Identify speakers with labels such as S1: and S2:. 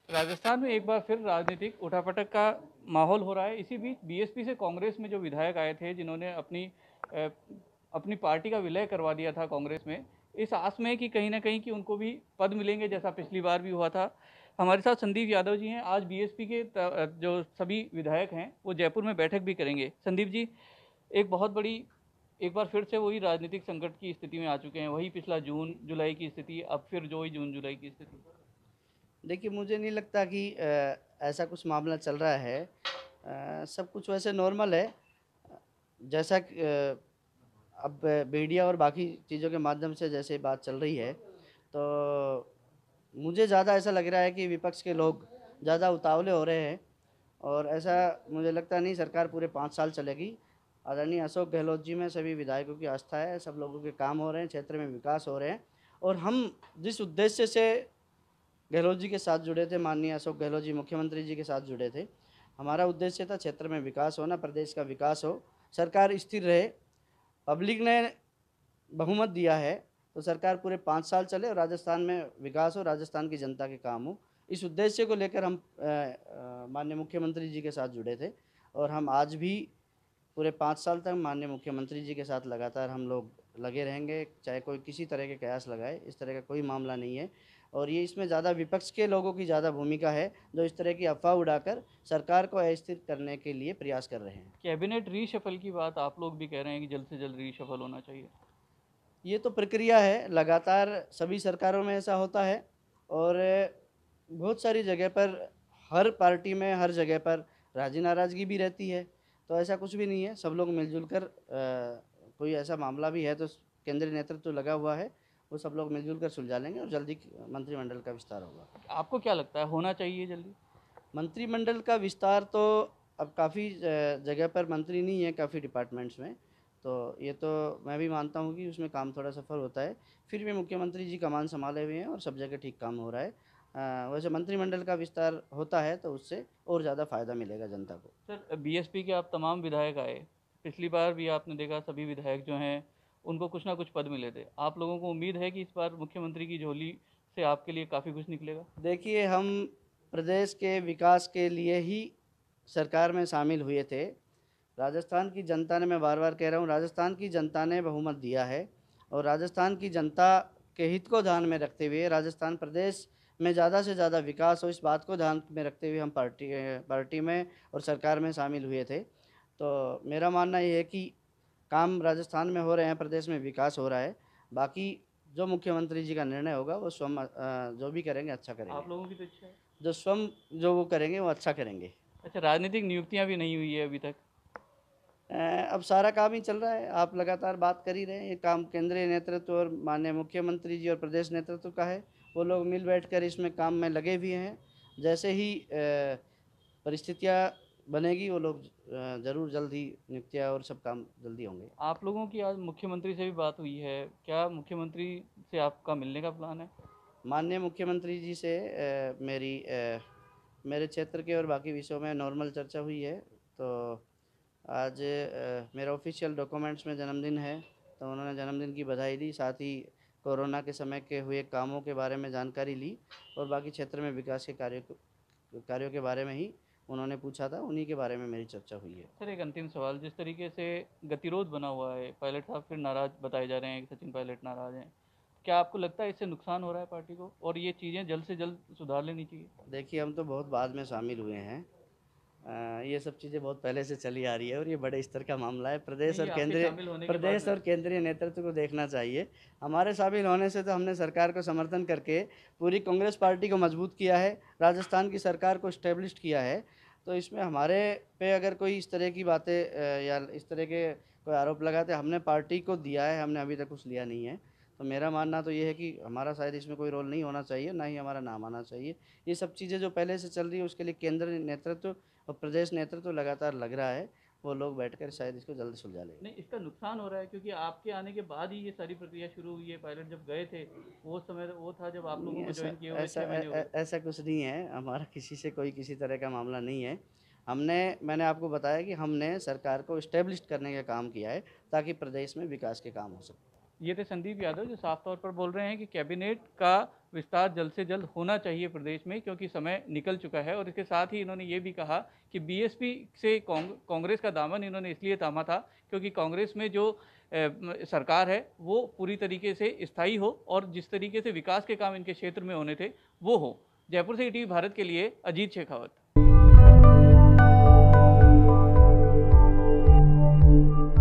S1: राजस्थान में एक बार फिर राजनीतिक उठापटक का माहौल हो रहा है। इसी बीच बीएसपी से कांग्रेस में जो विधायक आए थे, जिन्होंने अ, अपनी पार्टी का विलय करवा दिया था कांग्रेस में, इस आस में कि कहीं ना कहीं कि उनको भी पद मिलेंगे, जैसा पिछली बार भी हुआ था। हमारे साथ संदीप यादव जी हैं। आज बीएसपी के जो सभी विधायक हैं वो जयपुर में बैठक भी करेंगे। संदीप जी, एक बहुत बड़ी, एक बार फिर से वही राजनीतिक संकट की स्थिति में आ चुके हैं। वही पिछला जून जुलाई की स्थिति, अब फिर जो ही जून जुलाई की स्थिति।
S2: देखिए, मुझे नहीं लगता कि ऐसा कुछ मामला चल रहा है। सब कुछ वैसे नॉर्मल है। जैसा कि, अब मीडिया और बाकी चीज़ों के माध्यम से जैसे बात चल रही है, तो मुझे ज़्यादा ऐसा लग रहा है कि विपक्ष के लोग ज़्यादा उतावले हो रहे हैं। और ऐसा मुझे लगता नहीं सरकार पूरे 5 साल चलेगी। आदरणीय अशोक गहलोत जी में सभी विधायकों की आस्था है, सब लोगों के काम हो रहे हैं, क्षेत्र में विकास हो रहे हैं। और हम जिस उद्देश्य से गहलोत जी के साथ जुड़े थे, माननीय अशोक गहलोत जी मुख्यमंत्री जी के साथ जुड़े थे, हमारा उद्देश्य था क्षेत्र में विकास होना, प्रदेश का विकास हो, सरकार स्थिर रहे। पब्लिक ने बहुमत दिया है तो सरकार पूरे 5 साल चले और राजस्थान में विकास हो, राजस्थान की जनता के काम हो। इस उद्देश्य को लेकर हम माननीय मुख्यमंत्री जी के साथ जुड़े थे। और हम आज भी पूरे 5 साल तक माननीय मुख्यमंत्री जी के साथ लगातार हम लोग लगे रहेंगे, चाहे कोई किसी तरह के कयास लगाए। इस तरह का कोई मामला नहीं है। और ये इसमें ज़्यादा विपक्ष के लोगों की ज़्यादा भूमिका है, जो इस तरह की अफवाह उड़ाकर सरकार को अस्थिर करने के लिए प्रयास कर रहे हैं।
S1: कैबिनेट रीशफल की बात आप लोग भी कह रहे हैं कि जल्द से जल्द रीशफल होना चाहिए।
S2: ये तो प्रक्रिया है, लगातार सभी सरकारों में ऐसा होता है। और बहुत सारी जगह पर, हर पार्टी में, हर जगह पर राजी नाराज़गी भी रहती है। तो ऐसा कुछ भी नहीं है, सब लोग मिलजुल कर कोई ऐसा मामला भी है तो केंद्रीय नेतृत्व लगा हुआ है, वो सब लोग मिलजुल कर सुलझा लेंगे और जल्दी मंत्रिमंडल का विस्तार होगा।
S1: आपको क्या लगता है, होना चाहिए जल्दी?
S2: मंत्रिमंडल का विस्तार तो अब काफ़ी जगह पर मंत्री नहीं है, काफ़ी डिपार्टमेंट्स में। तो ये तो मैं भी मानता हूँ कि उसमें काम थोड़ा सफल होता है। फिर भी मुख्यमंत्री जी कमान संभाले हुए हैं और सब जगह ठीक काम हो रहा है। वैसे मंत्रिमंडल का विस्तार होता है तो उससे और ज़्यादा फायदा मिलेगा जनता को।
S1: सर, बीएसपी के आप तमाम विधायक आए, पिछली बार भी आपने देखा सभी विधायक जो हैं उनको कुछ ना कुछ पद मिले थे। आप लोगों को उम्मीद है कि इस बार मुख्यमंत्री की झोली से आपके लिए काफ़ी कुछ निकलेगा?
S2: देखिए, हम प्रदेश के विकास के लिए ही सरकार में शामिल हुए थे। राजस्थान की जनता ने, मैं बार बार कह रहा हूँ, राजस्थान की जनता ने बहुमत दिया है। और राजस्थान की जनता के हित को ध्यान में रखते हुए राजस्थान प्रदेश में ज़्यादा से ज़्यादा विकास हो, इस बात को ध्यान में रखते हुए हम पार्टी में और सरकार में शामिल हुए थे। तो मेरा मानना ये है कि काम राजस्थान में हो रहे हैं, प्रदेश में विकास हो रहा है। बाकी जो मुख्यमंत्री जी का निर्णय होगा वो स्वयं जो भी करेंगे अच्छा करेंगे।
S1: आप लोगों की तो इच्छा है।
S2: जो स्वयं जो वो करेंगे वो अच्छा करेंगे।
S1: अच्छा, राजनीतिक नियुक्तियां भी नहीं हुई है अभी तक?
S2: अ, अब सारा काम ही चल रहा है, आप लगातार बात कर ही रहे हैं। ये काम केंद्रीय नेतृत्व और माननीय मुख्यमंत्री जी और प्रदेश नेतृत्व का है। वो लोग मिल बैठकर इसमें काम में लगे भी हैं। जैसे ही परिस्थितियाँ बनेगी, वो लोग ज़रूर जल्द ही नियुक्तियाँ और सब काम जल्दी होंगे।
S1: आप लोगों की आज मुख्यमंत्री से भी बात हुई है, क्या मुख्यमंत्री से आपका मिलने का प्लान है?
S2: माननीय मुख्यमंत्री जी से मेरे क्षेत्र के और बाकी विषयों में नॉर्मल चर्चा हुई है। तो आज मेरा ऑफिशियल डॉक्यूमेंट्स में जन्मदिन है, तो उन्होंने जन्मदिन की बधाई दी, साथ ही कोरोना के समय के हुए कामों के बारे में जानकारी ली और बाकी क्षेत्र में विकास के कार्यों के बारे में ही उन्होंने पूछा था, उन्हीं के बारे में मेरी चर्चा हुई है।
S1: सर, एक अंतिम सवाल, जिस तरीके से गतिरोध बना हुआ है, पायलट साहब फिर नाराज बताए जा रहे हैं कि सचिन पायलट नाराज हैं, क्या आपको लगता है इससे नुकसान हो रहा है पार्टी को, और ये चीज़ें जल्द से जल्द सुधार लेनी चाहिए?
S2: देखिए, हम तो बहुत बाद में शामिल हुए हैं। ये सब चीज़ें बहुत पहले से चली आ रही है और ये बड़े स्तर का मामला है।
S1: नहीं, ये आपके शामिल होने के बाद
S2: प्रदेश
S1: में।
S2: और केंद्रीय नेतृत्व को देखना चाहिए। हमारे शामिल होने से तो हमने सरकार को समर्थन करके पूरी कांग्रेस पार्टी को मजबूत किया है, राजस्थान की सरकार को इस्टेब्लिश्ड किया है। तो इसमें हमारे पे अगर कोई इस तरह की बातें या इस तरह के कोई आरोप लगाते, हमने पार्टी को दिया है, हमने अभी तक कुछ लिया नहीं है। तो मेरा मानना तो ये है कि हमारा शायद इसमें कोई रोल नहीं होना चाहिए, ना ही हमारा नाम आना चाहिए। ये सब चीज़ें जो पहले से चल रही है उसके लिए केंद्र नेतृत्व और प्रदेश नेतृत्व लगातार लग रहा है। वो लोग बैठकर शायद इसको जल्द सुलझा लेंगे।
S1: नहीं, इसका नुकसान हो रहा है क्योंकि आपके आने के बाद ही ये सारी प्रक्रिया शुरू हुई है। पायलट जब गए थे, वो समय वो था जब आप
S2: नहीं,
S1: लोगों को
S2: ऐसा
S1: ज्वाइन किए हुए
S2: ऐसा
S1: 6 महीने हो गए।
S2: ऐसा कुछ नहीं है, हमारा किसी से कोई किसी तरह का मामला नहीं है। मैंने आपको बताया कि हमने सरकार को इस्टेब्लिश करने का काम किया है ताकि प्रदेश में विकास के काम हो सके।
S1: ये थे संदीप यादव जो साफ तौर पर बोल रहे हैं कि कैबिनेट का विस्तार जल्द से जल्द होना चाहिए प्रदेश में, क्योंकि समय निकल चुका है। और इसके साथ ही इन्होंने ये भी कहा कि बीएसपी से कांग्रेस का दामन इन्होंने इसलिए थामा था क्योंकि कांग्रेस में जो सरकार है वो पूरी तरीके से स्थायी हो और जिस तरीके से विकास के काम इनके क्षेत्र में होने थे वो हो। जयपुर से ईटीवी भारत के लिए अजीत शेखावत।